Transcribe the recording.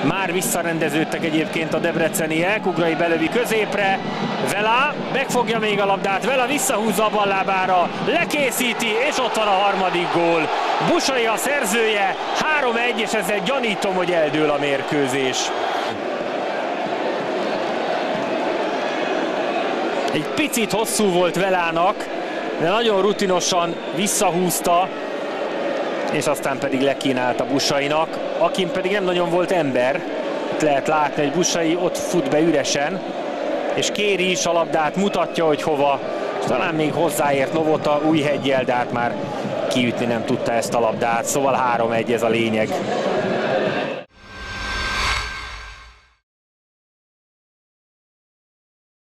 Már visszarendeződtek egyébként a debreceniek. Ugrai belövi középre. Vela megfogja még a labdát. Vela visszahúzza a ballábára. Lekészíti, és ott van a harmadik gól. Busai a szerzője. 3-1, és ezzel gyanítom, hogy eldől a mérkőzés. Egy picit hosszú volt Velának, de nagyon rutinosan visszahúzta, és aztán pedig lekínálta Busainak, akin pedig nem nagyon volt ember. Itt lehet látni, hogy Busai ott fut be üresen, és kéri is a labdát, mutatja, hogy hova, és talán még hozzáért Novota Újheggyel, de hát már kiütni nem tudta ezt a labdát, szóval 3-1 ez a lényeg.